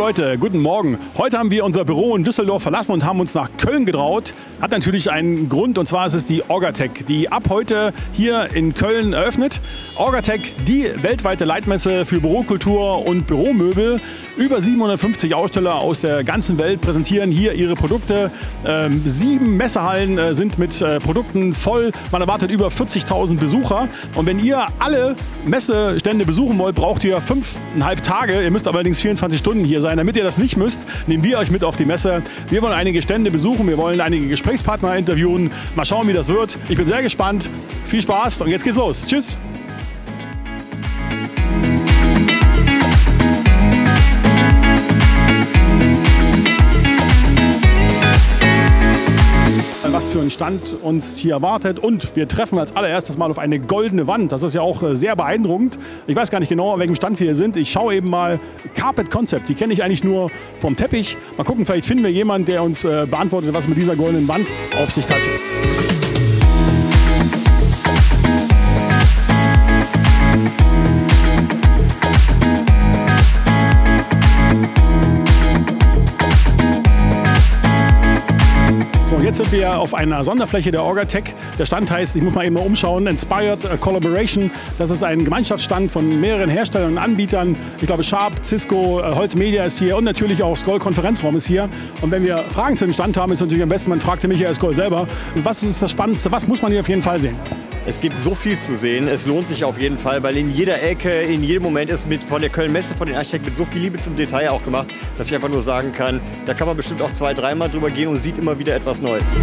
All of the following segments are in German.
Leute, guten Morgen. Heute haben wir unser Büro in Düsseldorf verlassen und haben uns nach Köln getraut. Hat natürlich einen Grund, und zwar ist es die Orgatech, die ab heute hier in Köln eröffnet. Orgatech, die weltweite Leitmesse für Bürokultur und Büromöbel. Über 750 Aussteller aus der ganzen Welt präsentieren hier ihre Produkte. 7 Messehallen sind mit Produkten voll. Man erwartet über 40.000 Besucher. Und wenn ihr alle Messestände besuchen wollt, braucht ihr 5,5 Tage. Ihr müsst aber allerdings 24 Stunden hier sein. Damit ihr das nicht müsst, nehmen wir euch mit auf die Messe. Wir wollen einige Stände besuchen, wir wollen einige Gesprächspartner interviewen. Mal schauen, wie das wird. Ich bin sehr gespannt. Viel Spaß und jetzt geht's los. Tschüss! Was für ein Stand uns hier erwartet, und wir treffen als allererstes mal auf eine goldene Wand. Das ist ja auch sehr beeindruckend. Ich weiß gar nicht genau, an welchem Stand wir hier sind. Ich schaue eben mal. Carpet Concept, die kenne ich eigentlich nur vom Teppich. Mal gucken, vielleicht finden wir jemanden, der uns beantwortet, was mit dieser goldenen Wand auf sich hat. Jetzt sind wir auf einer Sonderfläche der Orgatech. Der Stand heißt, ich muss mal eben umschauen, Inspired Collaboration. Das ist ein Gemeinschaftsstand von mehreren Herstellern und Anbietern. Ich glaube, Sharp, Cisco, Holz Media ist hier und natürlich auch Skoll Konferenzraum ist hier. Und wenn wir Fragen zu dem Stand haben, ist natürlich am besten, man fragt den Michael Skoll selber. Und was ist das Spannendste? Was muss man hier auf jeden Fall sehen? Es gibt so viel zu sehen, es lohnt sich auf jeden Fall, weil in jeder Ecke, in jedem Moment ist von der Köln Messe, von den Architekten mit so viel Liebe zum Detail auch gemacht, dass ich einfach nur sagen kann, da kann man bestimmt auch 2-, 3-mal drüber gehen und sieht immer wieder etwas Neues.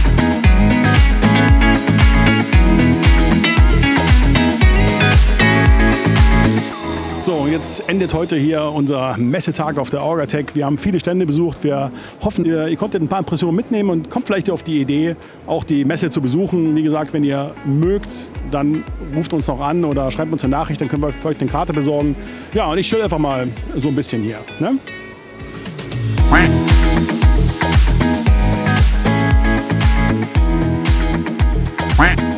So, jetzt endet heute hier unser Messetag auf der Orgatech. Wir haben viele Stände besucht. Wir hoffen, ihr konntet ein paar Impressionen mitnehmen und kommt vielleicht auf die Idee, auch die Messe zu besuchen. Wie gesagt, wenn ihr mögt, dann ruft uns noch an oder schreibt uns eine Nachricht, dann können wir für euch eine Karte besorgen. Ja, und ich chill einfach mal so ein bisschen hier. Ne?